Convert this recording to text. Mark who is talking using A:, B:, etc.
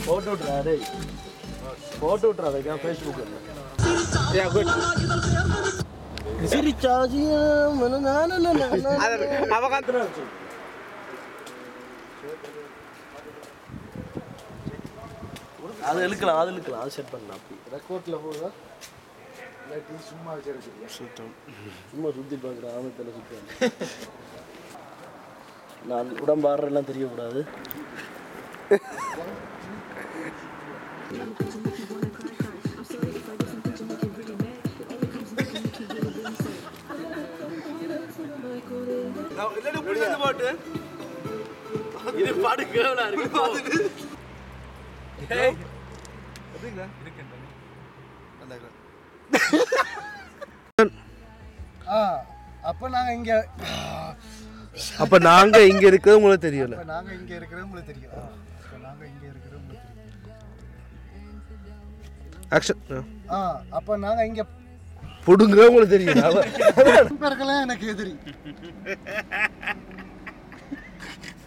A: போட்டு விட்றாரு போட்டு விட்றாரு ஃபேஸ்புக் அது இழுக்கலாம் அது செட் பண்ணலாம் அப்படி
B: ரெக்கார்டில் போதா சும்மா வச்சிருக்கீங்க
A: சும்மா சுற்றி பார்க்குறேன் ஆமத்தில் சுற்றுவேன் நான் உடம்பாடுறெல்லாம் தெரியக்கூடாது இது பாடு கேவலா இருக்கு
B: அப்போ நாங்கள் இங்கே
C: அப்போ நாங்கள் இங்கே இருக்கிறது உங்களுக்கு தெரியல
B: நாங்கள் இங்கே இருக்கிறது உங்களுக்கு தெரியும் நாங்கள் இங்கே இருக்கிறது உங்களுக்கு தெரியும்
C: ஆக்ஷன்
B: அப்போ நாங்கள் இங்கே
C: புடுங்க உங்களுக்கு தெரியும்
B: பேருக்கெல்லாம் எனக்கு எதிரி